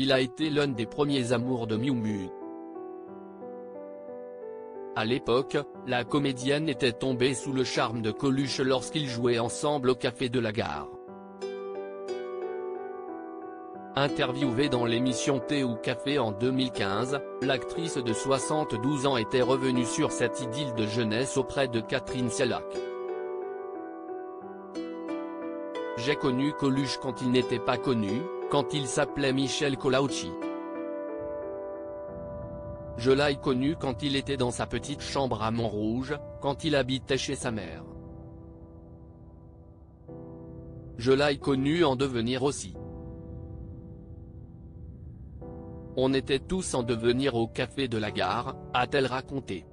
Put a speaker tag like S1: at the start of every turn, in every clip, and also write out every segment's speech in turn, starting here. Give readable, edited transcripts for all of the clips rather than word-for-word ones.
S1: il a été l'un des premiers amours de Miu Miu. À l'époque, la comédienne était tombée sous le charme de Coluche lorsqu'ils jouaient ensemble au Café de la Gare. Interviewée dans l'émission Thé ou Café en 2015, l'actrice de 72 ans était revenue sur cette idylle de jeunesse auprès de Catherine Sialac. J'ai connu Coluche quand il n'était pas connu, quand il s'appelait Michel Collaucci. Je l'ai connu quand il était dans sa petite chambre à Montrouge, quand il habitait chez sa mère. Je l'ai connu en devenir aussi. On était tous en devenir au Café de la Gare, a-t-elle raconté.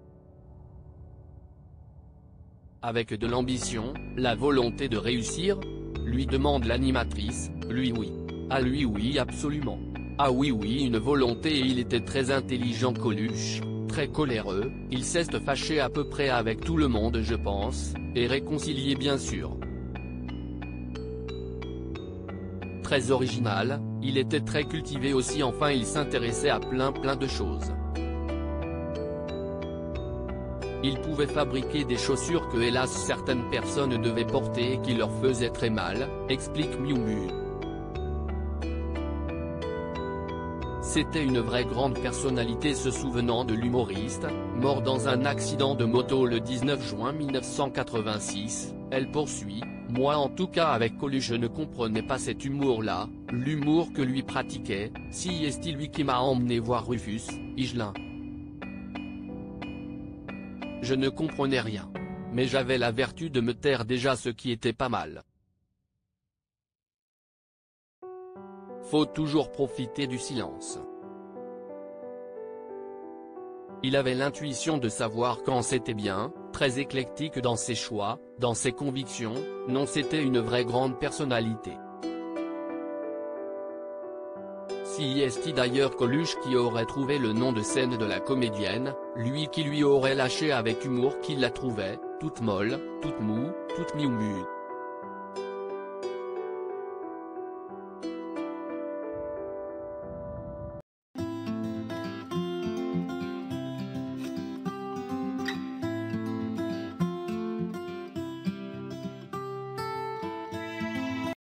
S1: Avec de l'ambition, la volonté de réussir ? Lui demande l'animatrice. Lui oui. Ah lui oui absolument. Ah oui oui une volonté et il était très intelligent Coluche, très coléreux, il s'est fâché à peu près avec tout le monde je pense, et réconcilié bien sûr. Très original, il était très cultivé aussi enfin il s'intéressait à plein de choses. Il pouvait fabriquer des chaussures que hélas certaines personnes devaient porter et qui leur faisaient très mal, explique Miu Miu. C'était une vraie grande personnalité se souvenant de l'humoriste, mort dans un accident de moto le 19 juin 1986, elle poursuit, moi en tout cas avec Coluche je ne comprenais pas cet humour-là, l'humour que lui pratiquait, si est lui qui m'a emmené voir Rufus, Higelin. Je ne comprenais rien. Mais j'avais la vertu de me taire déjà ce qui était pas mal. Faut toujours profiter du silence. Il avait l'intuition de savoir quand c'était bien, très éclectique dans ses choix, dans ses convictions, non c'était une vraie grande personnalité. Si est d'ailleurs Coluche qui aurait trouvé le nom de scène de la comédienne, lui qui lui aurait lâché avec humour qu'il la trouvait, toute molle, toute moue, toute Miu Miu.